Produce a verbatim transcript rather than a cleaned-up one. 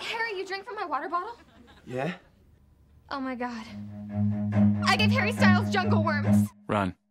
Harry, you drink from my water bottle? Yeah? Oh my god. I gave Harry Styles jungle worms. Run.